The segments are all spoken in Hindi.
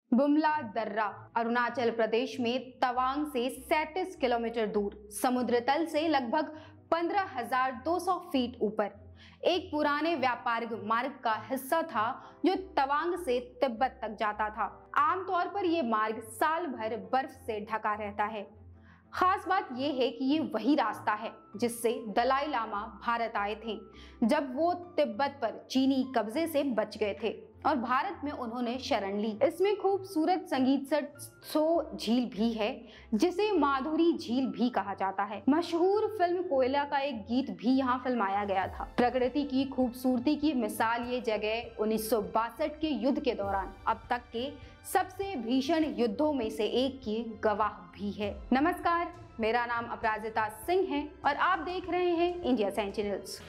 बुमला दर्रा अरुणाचल प्रदेश में तवांग से 37 किलोमीटर दूर समुद्र तल से लगभग 15,200 फीट ऊपर एक पुराने व्यापारिक मार्ग का हिस्सा था जो तवांग से तिब्बत तक जाता था। आमतौर पर यह मार्ग साल भर बर्फ से ढका रहता है। खास बात यह है कि ये वही रास्ता है जिससे दलाई लामा भारत आए थे जब वो तिब्बत पर चीनी कब्जे से बच गए थे और भारत में उन्होंने शरण ली। इसमें खूबसूरत संगीत सो झील भी है जिसे माधुरी झील भी कहा जाता है। मशहूर फिल्म कोयला का एक गीत भी यहाँ फिल्माया गया था। प्रकृति की खूबसूरती की मिसाल ये जगह 1962 के युद्ध के दौरान अब तक के सबसे भीषण युद्धों में से एक की गवाह भी है। नमस्कार, मेरा नाम अपराजिता सिंह है और आप देख रहे हैं इंडिया सेंटिनल्स।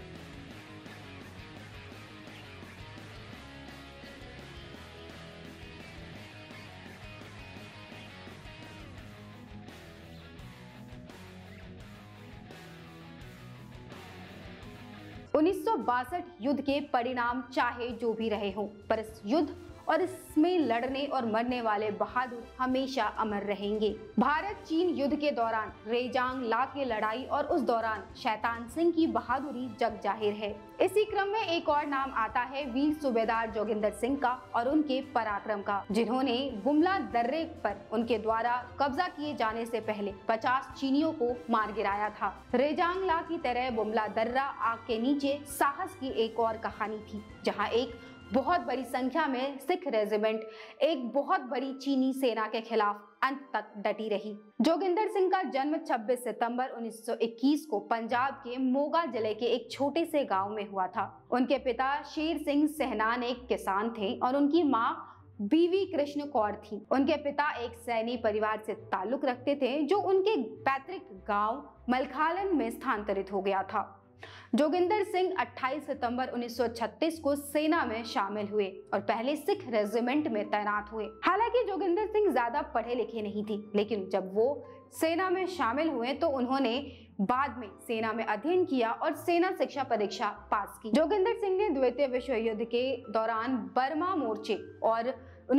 उन्नीस युद्ध के परिणाम चाहे जो भी रहे हों, पर इस युद्ध और इसमें लड़ने और मरने वाले बहादुर हमेशा अमर रहेंगे। भारत चीन युद्ध के दौरान रेजांग ला की लड़ाई और उस दौरान शैतान सिंह की बहादुरी जग जाहिर है। इसी क्रम में एक और नाम आता है वीर सूबेदार जोगिंदर सिंह का और उनके पराक्रम का, जिन्होंने बुमला दर्रे पर उनके द्वारा कब्जा किए जाने से पहले 50 चीनियों को मार गिराया था। रेजांग ला की तरह बुमला दर्रा आग के नीचे साहस की एक और कहानी थी, जहाँ एक बहुत बड़ी संख्या में सिख रेजिमेंट एक बहुत बड़ी चीनी सेना के खिलाफ अंत तक डटी रही। जोगिंदर सिंह का जन्म 26 सितंबर 1921 को पंजाब के मोगा जिले के एक छोटे से गांव में हुआ था। उनके पिता शेर सिंह सहनान एक किसान थे और उनकी मां बीवी कृष्ण कौर थी। उनके पिता एक सैनी परिवार से ताल्लुक रखते थे जो उनके पैतृक गांव मलखालन में स्थानांतरित हो गया था। जोगिंदर सिंह 28 सितंबर 1936 को सेना में शामिल हुए और पहले सिख रेजिमेंट में तैनात हुए। हालांकि जोगिंदर सिंह ज्यादा पढ़े लिखे नहीं थे, लेकिन जब वो सेना में शामिल हुए तो उन्होंने बाद में सेना में अध्ययन किया और सेना शिक्षा परीक्षा पास की। जोगिंदर सिंह ने द्वितीय विश्व युद्ध के दौरान बर्मा मोर्चे और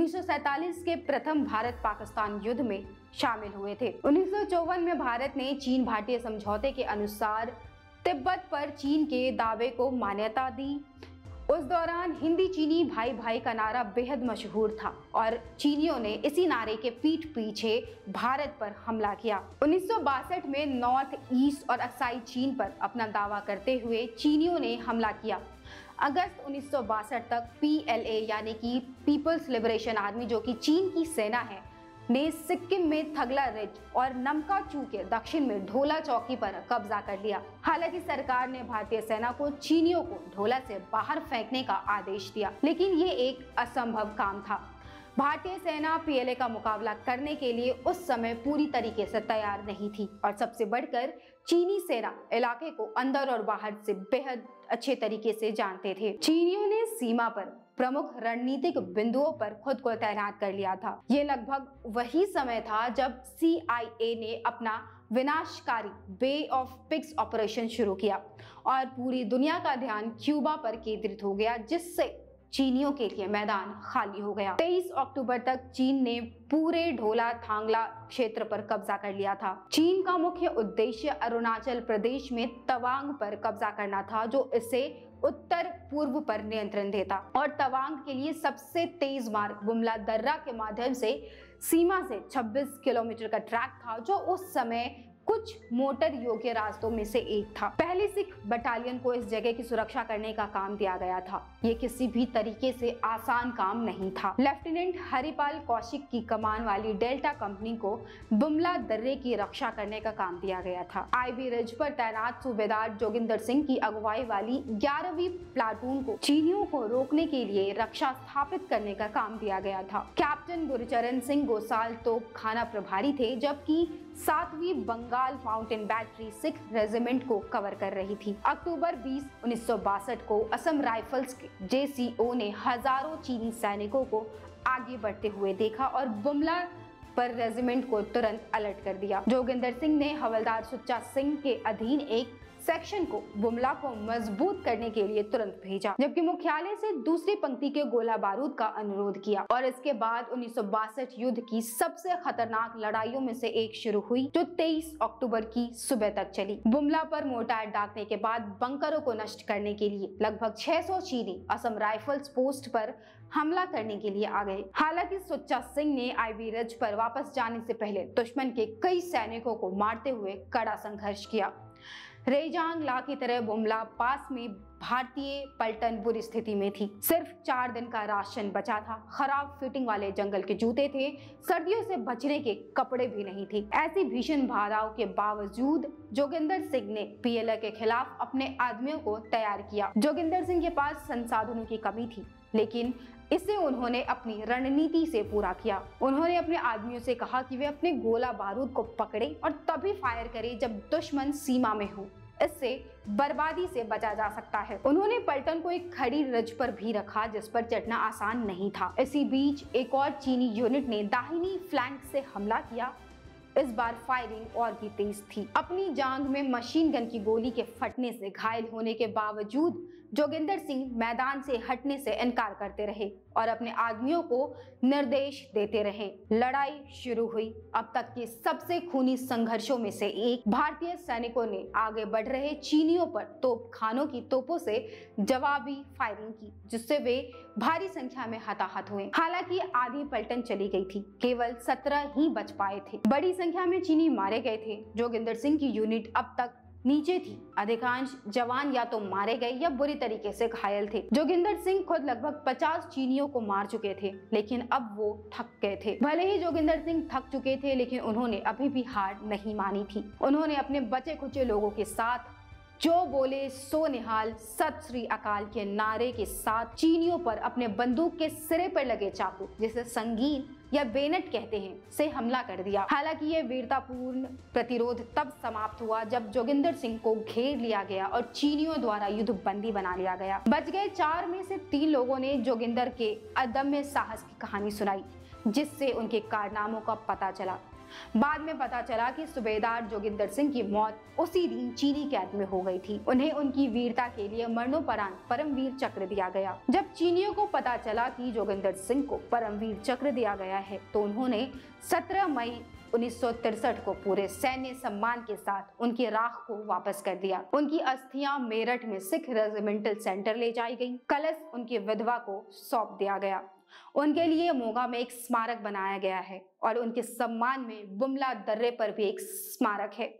1947 के प्रथम भारत पाकिस्तान युद्ध में शामिल हुए थे। 1954 में भारत ने चीन भारतीय समझौते के अनुसार तिब्बत पर चीन के दावे को मान्यता दी। उस दौरान हिंदी चीनी भाई भाई का नारा बेहद मशहूर था और चीनियों ने इसी नारे के पीठ पीछे भारत पर हमला किया। 1962 में नॉर्थ ईस्ट और अक्साई चीन पर अपना दावा करते हुए चीनियों ने हमला किया। अगस्त 1962 तक PLA यानी कि पीपल्स लिबरेशन आर्मी, जो कि चीन की सेना है, ने सिक्किम में थगला रिज और नमकाचू के दक्षिण में ढोला चौकी पर कब्जा कर लिया। हालांकि सरकार ने भारतीय सेना को चीनियों को ढोला से बाहर फेंकने का आदेश दिया, लेकिन ये एक असंभव काम था। भारतीय सेना PLA का मुकाबला करने के लिए उस समय पूरी तरीके से तैयार नहीं थी और सबसे बढ़कर चीनी सेना इलाके को अंदर और बाहर से बेहद अच्छे तरीके से जानते थे। चीनियों ने सीमा पर प्रमुख रणनीतिक बिंदुओं पर खुद को तैनात कर लिया था। ये लगभग वही समय था जब CIA ने अपना विनाशकारी बे ऑफ पिग्स ऑपरेशन शुरू किया और पूरी दुनिया का ध्यान क्यूबा पर केंद्रित हो गया, जिससे चीनियों के लिए मैदान खाली हो गया। 23 अक्टूबर तक चीन ने पूरे ढोला थांगला क्षेत्र पर कब्जा कर लिया था। चीन का मुख्य उद्देश्य अरुणाचल प्रदेश में तवांग पर कब्जा करना था, जो इसे उत्तर पूर्व पर नियंत्रण देता और तवांग के लिए सबसे तेज मार्ग बुमला दर्रा के माध्यम से सीमा से 26 किलोमीटर का ट्रैक था, जो उस समय कुछ मोटर योग्य रास्तों में से एक था। पहली सिख बटालियन को इस जगह की सुरक्षा करने का काम दिया गया था। ये किसी भी तरीके से आसान काम नहीं था। लेफ्टिनेंट हरिपाल कौशिक की कमान वाली डेल्टा कंपनी को बुमला दर्रे की रक्षा करने का काम दिया गया था। IB रिज पर तैनात सूबेदार जोगिंदर सिंह की अगुवाई वाली 11वीं प्लाटून को चीनियों को रोकने के लिए रक्षा स्थापित करने का काम दिया गया था। कैप्टन गुरचरण सिंह गोसाल तोपखाना प्रभारी थे, जबकि 7वीं Bengal mountain battery Sikh regiment को कवर कर रही थी। अक्टूबर 20, 1962 को असम राइफल्स के JCO ने हजारों चीनी सैनिकों को आगे बढ़ते हुए देखा और बुमला पर रेजिमेंट को तुरंत अलर्ट कर दिया। जोगिंदर सिंह ने हवलदार सुच्चा सिंह के अधीन एक सेक्शन को बुमला को मजबूत करने के लिए तुरंत भेजा, जबकि मुख्यालय से दूसरी पंक्ति के गोला बारूद का अनुरोध किया। और इसके बाद 1962 युद्ध की सबसे खतरनाक लड़ाइयों में से एक शुरू हुई, जो 23 अक्टूबर की सुबह तक चली। बुमला पर मोर्टार दागने के बाद बंकरों को नष्ट करने के लिए लगभग 600 चीनी असम राइफल्स पोस्ट पर हमला करने के लिए आ गए। हालांकि सुच्चा सिंह ने आईवी रिज पर वापस जाने से पहले दुश्मन के कई सैनिकों को मारते हुए कड़ा संघर्ष किया। रेजांग ला की तरह बुमला पास में भारतीय पलटन बुरी स्थिति में थी। सिर्फ 4 दिन का राशन बचा था, खराब फिटिंग वाले जंगल के जूते थे, सर्दियों से बचने के कपड़े भी नहीं थे। ऐसी भीषण बाधाओं के बावजूद जोगिंदर सिंह ने पीएलए के खिलाफ अपने आदमियों को तैयार किया। जोगिंदर सिंह के पास संसाधनों की कमी थी, लेकिन इसे उन्होंने अपनी रणनीति से पूरा किया। उन्होंने अपने आदमियों से कहा कि वे अपने गोला बारूद को पकड़े और तभी फायर करें जब दुश्मन सीमा में हो। इससे बर्बादी से बचा जा सकता है। उन्होंने पलटन को एक खड़ी रिज पर भी रखा, जिस पर चढ़ना आसान नहीं था। इसी बीच एक और चीनी यूनिट ने दाहिनी फ्लैंक से हमला किया। इस बार फायरिंग और भी तेज थी। अपनी जांघ में मशीन गन की गोली के फटने से घायल होने के बावजूद जोगिंदर सिंह मैदान से हटने से इनकार करते रहे और अपने आदमियों को निर्देश देते रहे। लड़ाई शुरू हुई। अब तक के सबसे खूनी संघर्षों में से एक। भारतीय सैनिकों ने आगे बढ़ रहे चीनियों पर तोपखानों की तोपों से जवाबी फायरिंग की, जिससे वे भारी संख्या में हताहत हुए। हालांकि आधी पलटन चली गई थी, केवल 17 ही बच पाए थे। बड़ी संख्या में चीनी मारे गए थे। जोगिंदर सिंह की यूनिट अब तक नीचे थी। अधिकांश जवान या तो मारे गए या बुरी तरीके से घायल थे। जोगिंदर सिंह खुद लगभग 50 चीनियों को मार चुके थे, लेकिन अब वो थक गए थे। भले ही जोगिंदर सिंह थक चुके थे, लेकिन उन्होंने अभी भी हार नहीं मानी थी। उन्होंने अपने बचे खुचे लोगों के साथ जो बोले सो निहाल, सत श्री अकाल के नारे के साथ चीनियों पर अपने बंदूक के सिरे पर लगे चाकू, जिसे संगीन या बेनेट कहते हैं, से हमला कर दिया। हालांकि यह वीरतापूर्ण प्रतिरोध तब समाप्त हुआ जब जोगिंदर सिंह को घेर लिया गया और चीनियों द्वारा युद्ध बंदी बना लिया गया। बच गए 4 में से 3 लोगों ने जोगिंदर के अदम्य साहस की कहानी सुनाई, जिससे उनके कारनामों का पता चला। बाद में पता चला कि सूबेदार जोगिंदर सिंह की मौत उसी दिन चीनी कैद में हो गई थी। उन्हें उनकी वीरता के लिए मरणोपरांत परमवीर चक्र दिया गया। जब चीनियों को पता चला कि जोगिंदर सिंह को परमवीर चक्र दिया गया है, तो उन्होंने 17 मई 1963 को पूरे सैन्य सम्मान के साथ उनकी राख को वापस कर दिया। उनकी अस्थियां मेरठ में सिख रेजिमेंटल सेंटर ले जाई गईं। कलश उनकी विधवा को सौंप दिया गया। उनके लिए मोगा में एक स्मारक बनाया गया है और उनके सम्मान में बुमला दर्रे पर भी एक स्मारक है।